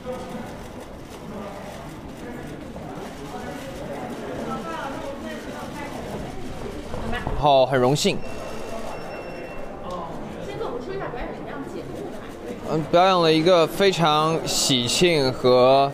然后很荣幸。 先跟我们说一下表演什么样的节目吧。 表演了一个非常喜庆和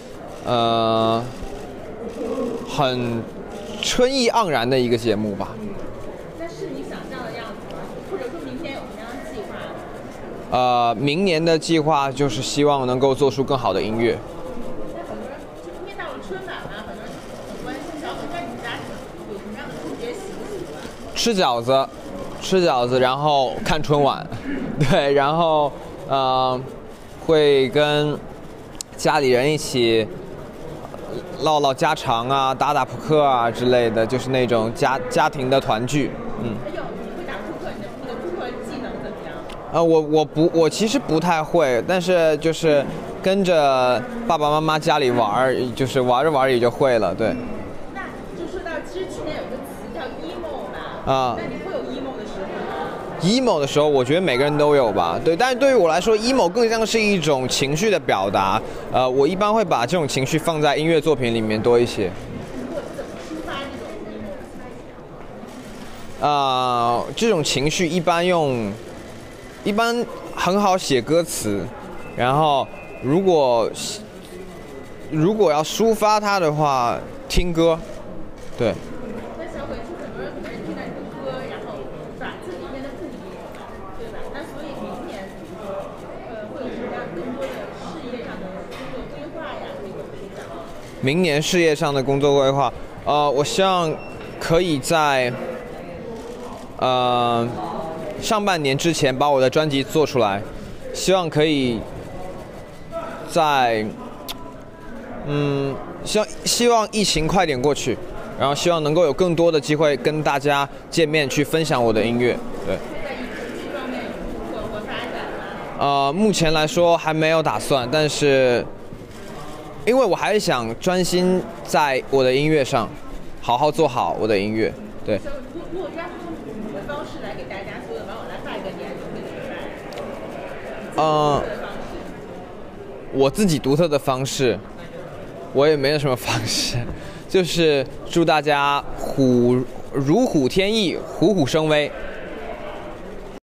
很春意盎然的一个节目吧。 那是你想象的样子吗？或者说明天有什么样的计划？ 明年的计划就是希望能够做出更好的音乐。 那很多人就今天到了春晚嘛，很多人很关心小粉在你们家有什么样的春节习俗啊？ 吃饺子，然后看春晚，对，然后会跟家里人一起唠唠家常啊，打打扑克啊之类的，就是那种家庭的团聚。 哎呦，你会打扑克？你的那个扑克技能怎么样？ 我其实不太会，但是就是跟着爸爸妈妈家里玩，就是玩着玩着也就会了，对。 那就说到，其实去年有一个词叫 emo 嘛，那你会有 emo 的时候吗 ？emo 的时候，我觉得每个人都有吧，对。但是对于我来说 ，emo 更像是一种情绪的表达。我一般会把这种情绪放在音乐作品里面多一些。 如果怎么抒发这种 emo 的情绪？ 这种情绪一般很好写歌词，然后如果要抒发它的话，听歌，对。 那小鬼是很多人可能听到你的歌，然后把自己变得不 emo 了，对吧？那所以明年会有什么样更多的事业上的工作规划呀？可以跟我们讲吗？ 明年事业上的工作规划，我希望可以在上半年之前把我的专辑做出来，希望可以在希望疫情快点过去，然后希望能够有更多的机会跟大家见面，去分享我的音乐。对。 在影视剧方面有突破或发展吗？ 目前来说还没有打算，但是因为我还是想专心在我的音乐上，好好做好我的音乐。对。 如果让用你的方式来给大家所有的网友来拜个年，你会怎么拜？ 我自己独特的方式，我也没有什么方式，就是祝大家如虎添翼，虎虎生威。